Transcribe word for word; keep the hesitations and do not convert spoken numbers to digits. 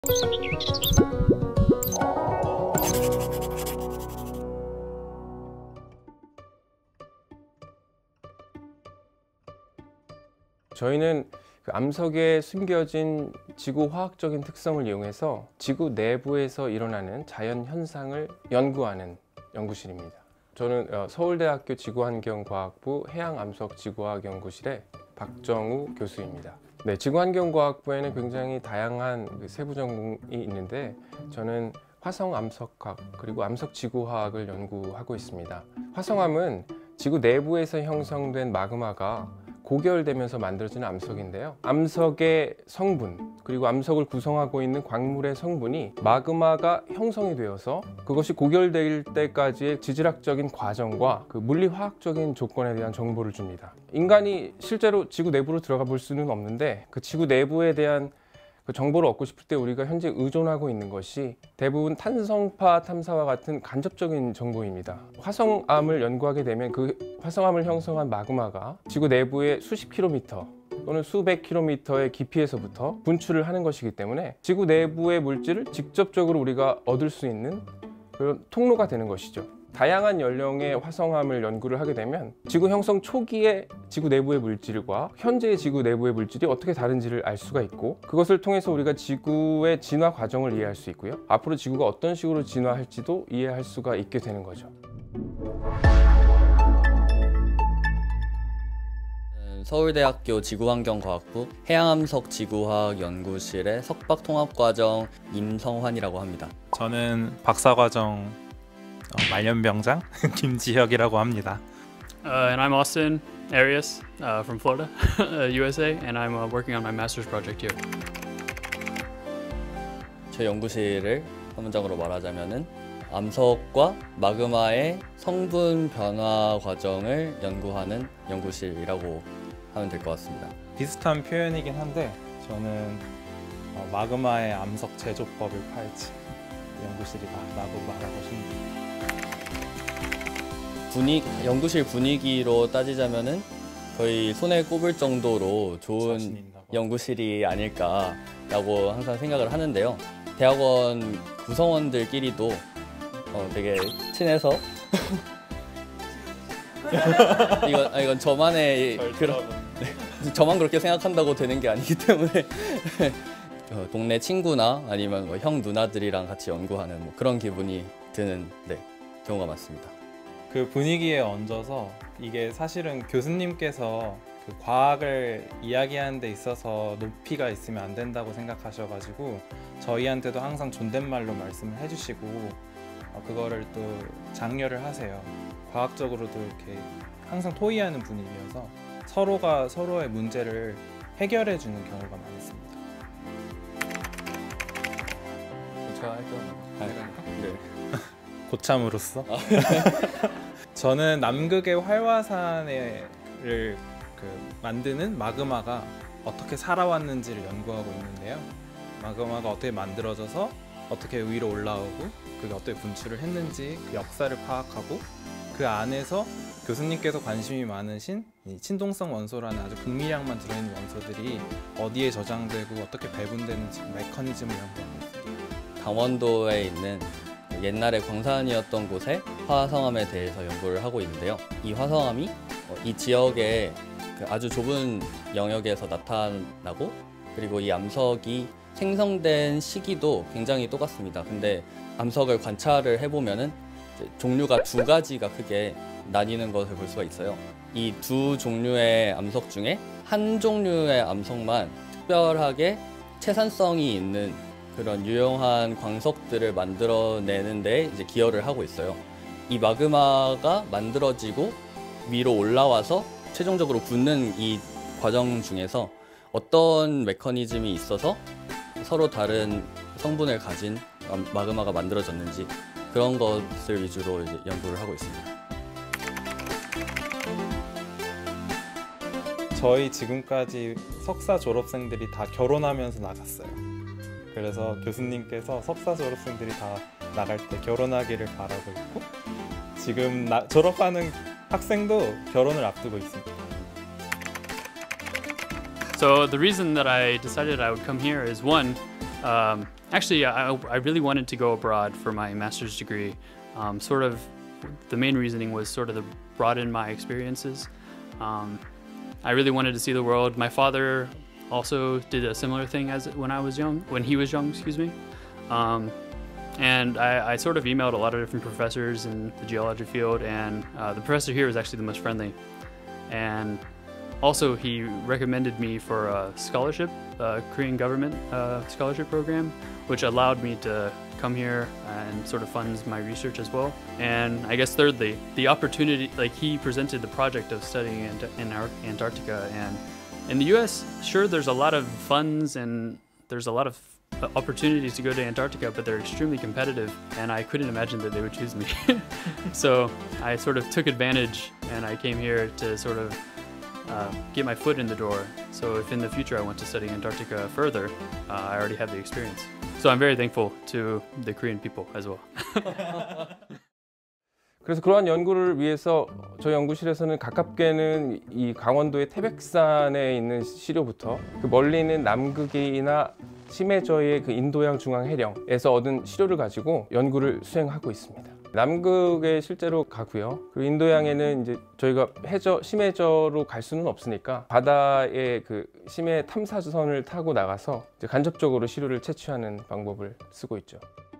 저희는 그 암석에 숨겨진 지구 화학적인 특성을 이용해서 지구 내부에서 일어나는 자연 현상을 연구하는 연구실입니다. 저는 서울대학교 지구환경과학부 해양암석지구화학연구실의 박정우 교수입니다. 네, 지구환경과학부에는 굉장히 다양한 세부 전공이 있는데 저는 화성암석학 그리고 암석지구화학을 연구하고 있습니다. 화성암은 지구 내부에서 형성된 마그마가 고결되면서 만들어지는 암석인데요. 암석의 성분 그리고 암석을 구성하고 있는 광물의 성분이 마그마가 형성이 되어서 그것이 고결될 때까지의 지질학적인 과정과 그 물리화학적인 조건에 대한 정보를 줍니다. 인간이 실제로 지구 내부로 들어가 볼 수는 없는데 그 지구 내부에 대한 그 정보를 얻고 싶을 때 우리가 현재 의존하고 있는 것이 대부분 탄성파 탐사와 같은 간접적인 정보입니다. 화성암을 연구하게 되면 그 화성암을 형성한 마그마가 지구 내부의 수십 킬로미터 또는 수백 킬로미터의 깊이에서부터 분출을 하는 것이기 때문에 지구 내부의 물질을 직접적으로 우리가 얻을 수 있는 그런 통로가 되는 것이죠. 다양한 연령의 화성암을 연구를 하게 되면 지구 형성 초기의 지구 내부의 물질과 현재의 지구 내부의 물질이 어떻게 다른지를 알 수가 있고 그것을 통해서 우리가 지구의 진화 과정을 이해할 수 있고요. 앞으로 지구가 어떤 식으로 진화할지도 이해할 수가 있게 되는 거죠. 서울대학교 지구환경과학부 해양암석지구화학연구실의 석박통합과정 임성환이라고 합니다. 저는 박사과정 어, 말년병장 김지혁이라고 합니다. Uh, and I'm Austin Arias uh, from Florida, U S A, and I'm uh, working on my master's project here. 제 연구실을 한 문장으로 말하자면은 암석과 마그마의 성분 변화 과정을 연구하는 연구실이라고 하면 될 것 같습니다. 비슷한 표현이긴 한데 저는 어, 마그마의 암석 제조법을 파헤친 연구실이다라고 말하고 싶습니다. 분위, 연구실 분위기로 따지자면은 거의 손에 꼽을 정도로 좋은 연구실이 아닐까라고 항상 생각을 하는데요. 대학원 구성원들끼리도 어, 되게 친해서 이건, 아, 이건 저만의 그런 네, 저만 그렇게 생각한다고 되는 게 아니기 때문에 어, 동네 친구나 아니면 뭐 형 누나들이랑 같이 연구하는 뭐 그런 기분이 드는 네, 경우가 많습니다. 그 분위기에 얹어서 이게 사실은 교수님께서 그 과학을 이야기하는 데 있어서 높이가 있으면 안 된다고 생각하셔가지고 저희한테도 항상 존댓말로 말씀을 해주시고 어, 그거를 또 장려를 하세요. 과학적으로도 이렇게 항상 토의하는 분위기여서 서로가 서로의 문제를 해결해 주는 경우가 많습니다. 제가 할게요. 네. 고참으로서 저는 남극의 활화산을 그 만드는 마그마가 어떻게 살아왔는지를 연구하고 있는데요. 마그마가 어떻게 만들어져서 어떻게 위로 올라오고 그게 어떻게 분출을 했는지 그 역사를 파악하고 그 안에서 교수님께서 관심이 많으신 이 친동성 원소라는 아주 극미량만 들어있는 원소들이 어디에 저장되고 어떻게 배분되는지 메커니즘을 연구하고 있습니다. 강원도에 있는 옛날에 광산이었던 곳의 화성암에 대해서 연구를 하고 있는데요. 이 화성암이 이 지역의 아주 좁은 영역에서 나타나고 그리고 이 암석이 생성된 시기도 굉장히 똑같습니다. 근데 암석을 관찰을 해보면은 종류가 두 가지가 크게 나뉘는 것을 볼 수가 있어요. 이 두 종류의 암석 중에 한 종류의 암석만 특별하게 채산성이 있는 그런 유용한 광석들을 만들어내는 데 이제 기여를 하고 있어요. 이 마그마가 만들어지고 위로 올라와서 최종적으로 굳는 이 과정 중에서 어떤 메커니즘이 있어서 서로 다른 성분을 가진 마그마가 만들어졌는지 그런 것을 위주로 이제 연구를 하고 있습니다. 저희 지금까지 석사 졸업생들이 다 결혼하면서 나갔어요. 그래서 교수님께서 석사 졸업생들이 다 나갈 때 결혼하기를 바라고 있고 지금 나, 졸업하는 학생도 결혼을 앞두고 있습니다. So the reason that I decided I would come here is one, um, Actually, I, I really wanted to go abroad for my master's degree. Um, sort of, the main reasoning was sort of to broaden my experiences. Um, I really wanted to see the world. My father also did a similar thing as when I was young, when he was young, excuse me. Um, and I, I sort of emailed a lot of different professors in the geology field, and uh, the professor here was actually the most friendly. And also, he recommended me for a scholarship, a Korean government uh, scholarship program, which allowed me to come here and sort of funds my research as well. And I guess thirdly, the opportunity, like he presented the project of studying in, in Antarctica, and in the U S, sure, there's a lot of funds and there's a lot of opportunities to go to Antarctica, but they're extremely competitive, and I couldn't imagine that they would choose me. So I sort of took advantage, and I came here to sort of uh, get my foot in the door. So if in the future I want to study Antarctica further, uh, I already have the experience. So I'm very thankful to the Korean people as well. 그래서 그러한 연구를 위해서 저희 연구실에서는 가깝게는 이 강원도의 태백산에 있는 시료부터 그 멀리 있는 남극이나 심해저의 그 인도양 중앙 해령에서 얻은 시료를 가지고 연구를 수행하고 있습니다. 남극에 실제로 가고요. 그리고 인도양에는 이제 저희가 해저, 심해저로 갈 수는 없으니까 바다의 그 심해 탐사선을 타고 나가서 이제 간접적으로 시료를 채취하는 방법을 쓰고 있죠.